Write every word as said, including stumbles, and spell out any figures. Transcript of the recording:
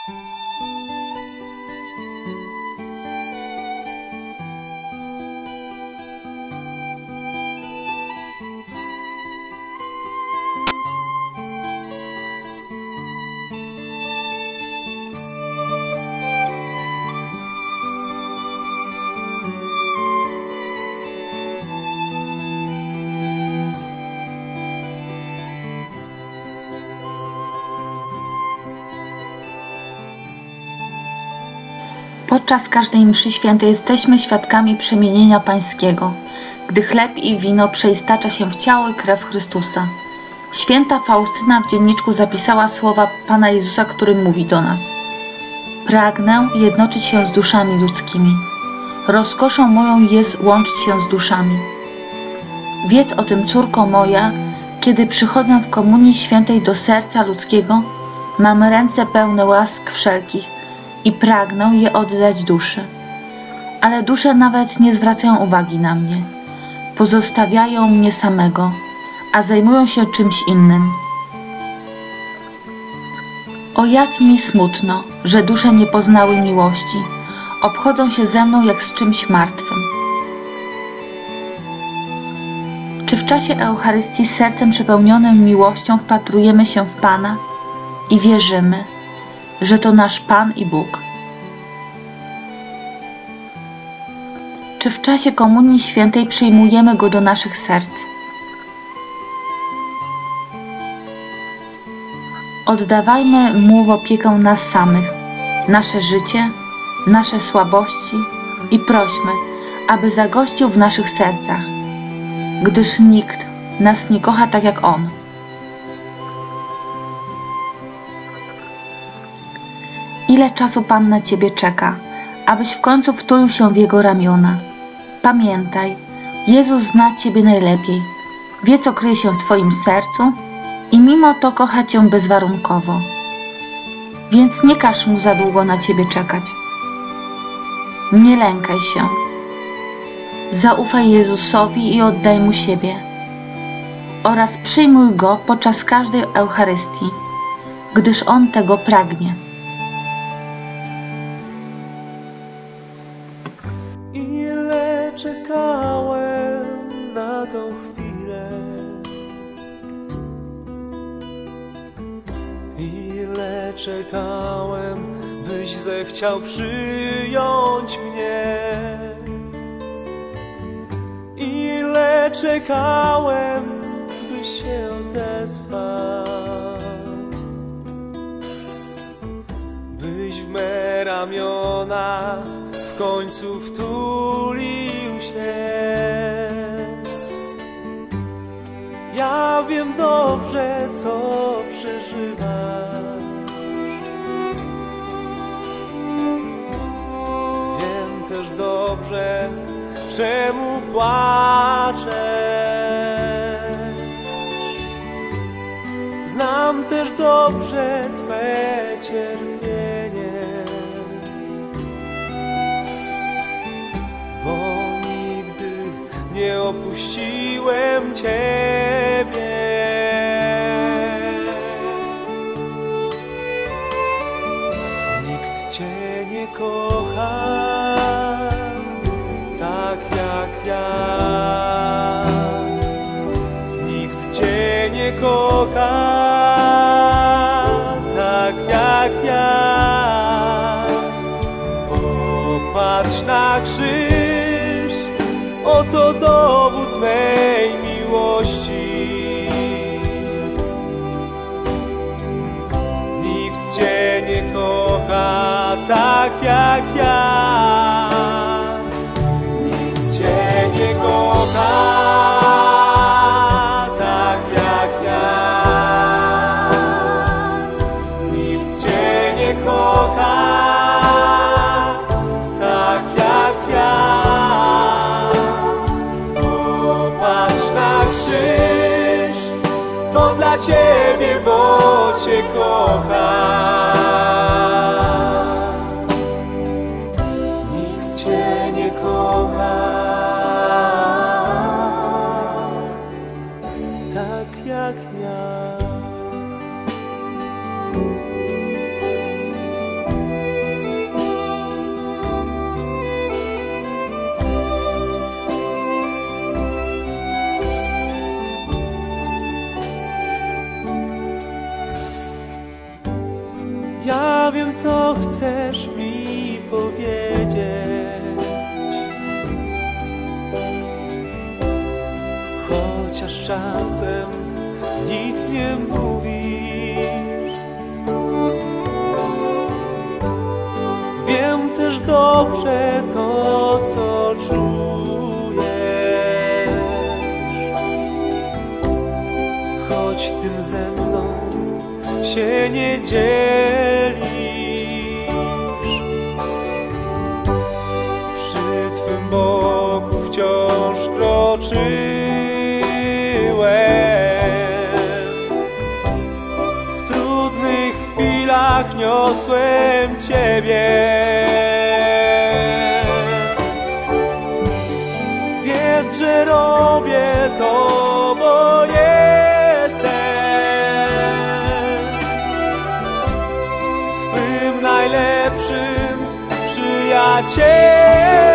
Podczas każdej mszy świętej jesteśmy świadkami przemienienia Pańskiego, gdy chleb i wino przeistacza się w ciało i krew Chrystusa. Święta Faustyna w dzienniczku zapisała słowa Pana Jezusa, który mówi do nas: pragnę jednoczyć się z duszami ludzkimi. Rozkoszą moją jest łączyć się z duszami. Wiedz o tym, córko moja, kiedy przychodzę w komunii świętej do serca ludzkiego, mam ręce pełne łask wszelkich i pragnę je oddać duszy. Ale dusze nawet nie zwracają uwagi na mnie. Pozostawiają mnie samego, a zajmują się czymś innym. O, jak mi smutno, że dusze nie poznały miłości. Obchodzą się ze mną jak z czymś martwym. Czy w czasie Eucharystii z sercem przepełnionym miłością wpatrujemy się w Pana i wierzymy, że to nasz Pan i Bóg? Czy w czasie Komunii Świętej przyjmujemy Go do naszych serc? Oddawajmy Mu w opiekę nas samych, nasze życie, nasze słabości i prośmy, aby zagościł w naszych sercach, gdyż nikt nas nie kocha tak jak On. Ile czasu Pan na Ciebie czeka, abyś w końcu wtulił się w Jego ramiona. Pamiętaj, Jezus zna Ciebie najlepiej, wie, co kryje się w Twoim sercu i mimo to kocha Cię bezwarunkowo. Więc nie każ Mu za długo na Ciebie czekać. Nie lękaj się. Zaufaj Jezusowi i oddaj Mu siebie. Oraz przyjmuj Go podczas każdej Eucharystii, gdyż On tego pragnie. Ile czekałem na tą chwilę, ile czekałem, byś zechciał przyjąć mnie. Ile czekałem, byś się odezwał, byś w me ramiona w końcu wtulił się. Ja wiem dobrze, co przeżywasz. Wiem też dobrze, czemu płaczesz. Znam też dobrze Twe cierpienie, bo nigdy nie opuściłem Ciebie. Nikt Cię nie kocha tak jak ja. Nikt Cię nie kocha tak jak ja. Popatrz na krzyż, oto dowód mej miłości. Nikt Cię nie kocha tak jak ja. Nikt Cię nie kocha tak jak ja. Nikt Cię nie kocha tak jak ja. Popatrz na krzyż, to dla Ciebie, bo Cię kocha. Nikt Cię nie kocha tak jak ja. Ja wiem, co chcesz mi powiedzieć, chociaż czasem nic nie mówisz. Wiem też dobrze to, co czujesz, choć tym ze mną się nie dzielisz. Przy Twym boku wciąż kroczyłem, w trudnych chwilach niosłem Ciebie. Wiedz, że robię to, bo jestem Twym najlepszym przyjacielem.